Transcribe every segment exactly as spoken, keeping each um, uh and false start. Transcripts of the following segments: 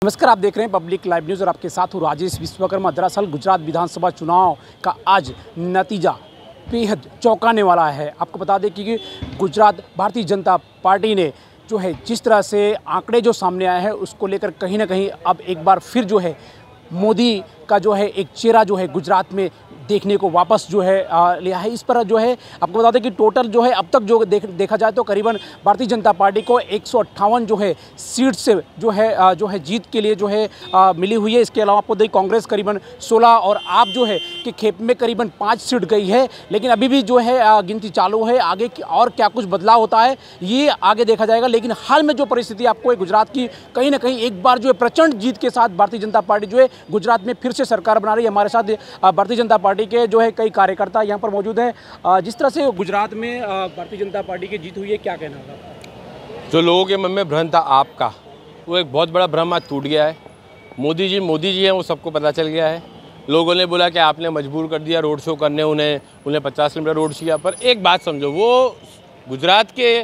नमस्कार, आप देख रहे हैं पब्लिक लाइव न्यूज़ और आपके साथ हूँ राजेश विश्वकर्मा। दरअसल गुजरात विधानसभा चुनाव का आज नतीजा बेहद चौंकाने वाला है। आपको बता दें कि गुजरात भारतीय जनता पार्टी ने जो है जिस तरह से आंकड़े जो सामने आए हैं उसको लेकर कहीं ना कहीं अब एक बार फिर जो है मोदी का जो है एक चेहरा जो है गुजरात में देखने को वापस जो है आ, लिया है। इस पर जो है आपको बता दें कि टोटल जो है अब तक जो देख देखा जाए तो करीबन भारतीय जनता पार्टी को एक सौ अट्ठावन जो है सीट से जो है आ, जो है जीत के लिए जो है आ, मिली हुई है। इसके अलावा आपको दें कांग्रेस करीबन सोलह और आप जो है कि खेप में करीबन पाँच सीट गई है, लेकिन अभी भी जो है आ, गिनती चालू है। आगे की और क्या कुछ बदलाव होता है ये आगे देखा जाएगा, लेकिन हाल में जो परिस्थिति आपको है गुजरात की, कहीं ना कहीं एक बार जो है प्रचंड जीत के साथ भारतीय जनता पार्टी जो है गुजरात में फिर से सरकार बना रही है। हमारे साथ भारतीय जनता पार्टी के जो है कई कार्यकर्ता यहाँ पर मौजूद हैं। जिस तरह से गुजरात में भारतीय जनता पार्टी की जीत हुई है, क्या कहना होगा? जो लोगों के मन में भ्रम था आपका, वो एक बहुत बड़ा भ्रम आज टूट गया है। मोदी जी मोदी जी हैं, वो सबको पता चल गया है। लोगों ने बोला कि आपने मजबूर कर दिया रोड शो करने, उन्हें उन्हें पचास किलोमीटर रोड किया। पर एक बात समझो, वो गुजरात के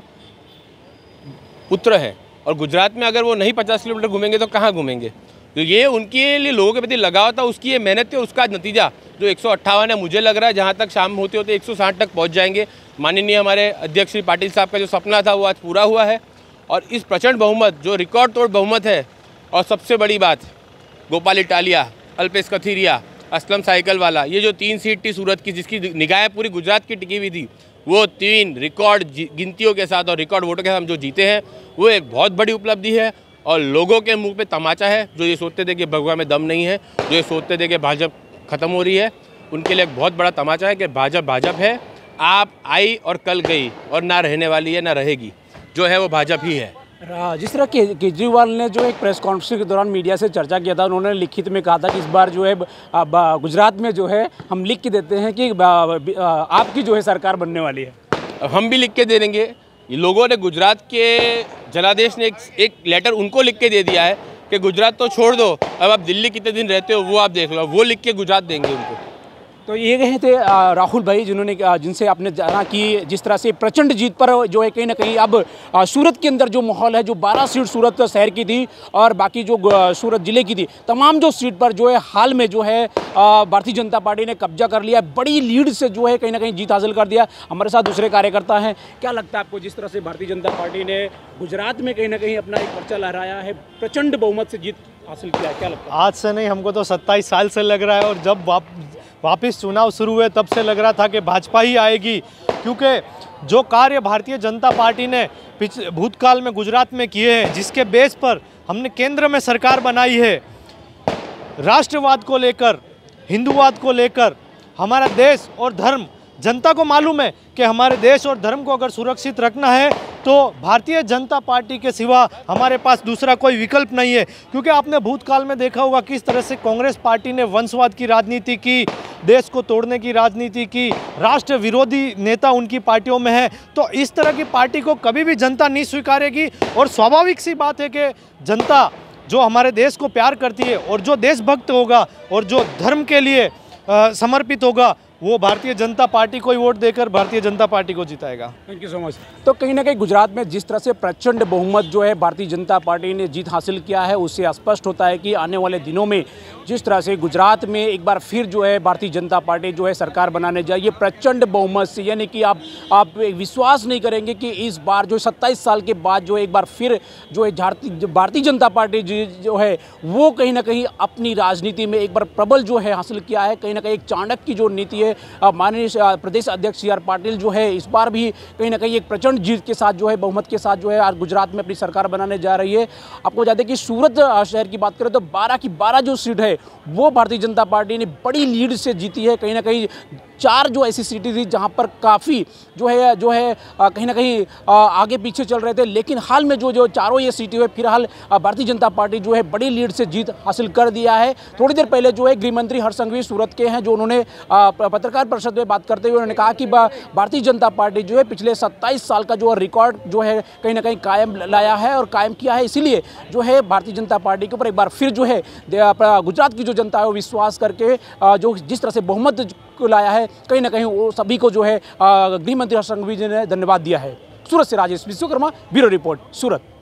पुत्र हैं और गुजरात में अगर वो नहीं पचास किलोमीटर घूमेंगे तो कहाँ घूमेंगे? तो ये उनके लिए लोगों के प्रति लगाव था, उसकी ये मेहनत थी, उसका नतीजा जो एक सौ अट्ठावन है, मुझे लग रहा है जहाँ तक शाम होते होते एक सौ साठ तक पहुँच जाएंगे। माननीय हमारे अध्यक्ष श्री पाटिल साहब का जो सपना था वो आज पूरा हुआ है। और इस प्रचंड बहुमत, जो रिकॉर्ड तोड़ बहुमत है, और सबसे बड़ी बात, गोपाल इटालिया, अल्पेश कथीरिया, असलम साइकिल वाला, ये जो तीन सीट थी सूरत की, जिसकी निगाहें पूरी गुजरात की टिकी हुई थी, वो तीन रिकॉर्ड गिनतियों के साथ और रिकॉर्ड वोटों के साथ हम जो जीते हैं, वो एक बहुत बड़ी उपलब्धि है। और लोगों के मुंह पे तमाचा है, जो ये सोचते थे कि भगवा में दम नहीं है, जो ये सोचते थे कि भाजपा खत्म हो रही है, उनके लिए एक बहुत बड़ा तमाचा है कि भाजपा भाजपा है। आप आई और कल गई और ना रहने वाली है, ना रहेगी, जो है वो भाजपा ही है। जिस तरह के केजरीवाल ने जो एक प्रेस कॉन्फ्रेंस के दौरान मीडिया से चर्चा किया था, उन्होंने लिखित में कहा था कि इस बार जो है गुजरात में जो है हम लिख के देते हैं कि आपकी जो है सरकार बनने वाली है। हम भी लिख के दे देंगे। लोगों ने, गुजरात के जनादेश ने एक, एक लेटर उनको लिख के दे दिया है कि गुजरात तो छोड़ दो, अब आप दिल्ली कितने दिन रहते हो वो आप देख लो, वो लिख के गुजरात देंगे उनको। तो ये गए थे राहुल भाई, जिन्होंने जिनसे आपने जाना कि जिस तरह से प्रचंड जीत पर जो है कहीं ना कहीं अब सूरत के अंदर जो माहौल है, जो बारह सीट सूरत शहर की थी और बाकी जो सूरत ज़िले की थी, तमाम जो सीट पर जो है हाल में जो है भारतीय जनता पार्टी ने कब्जा कर लिया, बड़ी लीड से जो है कहीं ना कहीं जीत हासिल कर दिया। हमारे साथ दूसरे कार्यकर्ता हैं। क्या लगता है आपको, जिस तरह से भारतीय जनता पार्टी ने गुजरात में कहीं ना कहीं अपना एक पर्चा लहराया है, प्रचंड बहुमत से जीत हासिल किया है, क्या लगता है? आज से नहीं, हमको तो सत्ताईस साल से लग रहा है, और जब वाप वापस चुनाव शुरू हुए तब से लग रहा था कि भाजपा ही आएगी, क्योंकि जो कार्य भारतीय जनता पार्टी ने पिछले भूतकाल में गुजरात में किए हैं, जिसके बेस पर हमने केंद्र में सरकार बनाई है, राष्ट्रवाद को लेकर, हिंदूवाद को लेकर, हमारा देश और धर्म, जनता को मालूम है कि हमारे देश और धर्म को अगर सुरक्षित रखना है तो भारतीय जनता पार्टी के सिवा हमारे पास दूसरा कोई विकल्प नहीं है। क्योंकि आपने भूतकाल में देखा होगा किस तरह से कांग्रेस पार्टी ने वंशवाद की राजनीति की, देश को तोड़ने की राजनीति की, राष्ट्र विरोधी नेता उनकी पार्टियों में है। तो इस तरह की पार्टी को कभी भी जनता नहीं स्वीकारेगी। और स्वाभाविक सी बात है कि जनता जो हमारे देश को प्यार करती है और जो देशभक्त होगा और जो धर्म के लिए आ, समर्पित होगा, वो भारतीय जनता पार्टी को ही वोट देकर भारतीय जनता पार्टी को जिताएगा। Thank you so much. तो कहीं ना कहीं गुजरात में जिस तरह से प्रचंड बहुमत जो है भारतीय जनता पार्टी ने जीत हासिल किया है, उससे स्पष्ट होता है कि आने वाले दिनों में जिस तरह से गुजरात में एक बार फिर जो है भारतीय जनता पार्टी जो है सरकार बनाने जाए, ये प्रचंड बहुमत से, यानी कि आप आप विश्वास नहीं करेंगे कि इस बार जो सत्ताईस साल के बाद जो एक बार फिर जो है भारतीय जनता पार्टी जो है वो कहीं ना कहीं अपनी राजनीति में एक बार प्रबल जो है हासिल किया है। कहीं ना कहीं एक चाणक्य की जो नीति है, माननीय प्रदेश अध्यक्ष सी आर पाटिल जो है इस बार भी कहीं ना कहीं एक प्रचंड जीत के साथ जो है बहुमत के साथ जो है आज गुजरात में अपनी सरकार बनाने जा रही है। आपको बता दें कि सूरत शहर की बात करें तो बारह की बारह जो सीट है वो भारतीय जनता पार्टी ने बड़ी लीड से जीती है। कहीं ना कहीं चार जो ऐसी सीटें थी जहां पर काफ़ी जो है जो है कहीं ना कहीं आगे पीछे चल रहे थे, लेकिन हाल में जो जो चारों ये सीटें हुए फिलहाल भारतीय जनता पार्टी जो है बड़ी लीड से जीत हासिल कर दिया है। थोड़ी देर पहले जो है गृह मंत्री हर्ष संघवी सूरत के हैं, जो उन्होंने पत्रकार परिषद में बात करते हुए उन्होंने कहा कि भारतीय जनता पार्टी जो है पिछले सत्ताईस साल का जो रिकॉर्ड जो है कहीं ना कहीं कायम लाया है और कायम किया है। इसीलिए जो है भारतीय जनता पार्टी के ऊपर एक बार फिर जो है गुजरात की जो जनता है वो विश्वास करके जो जिस तरह से बहुमत को लाया है, कहीं ना कहीं वो सभी को जो है गृह मंत्री हर्ष संघवी जी ने धन्यवाद दिया है। सूरत से राजेश विश्वकर्मा, ब्यूरो रिपोर्ट, सूरत।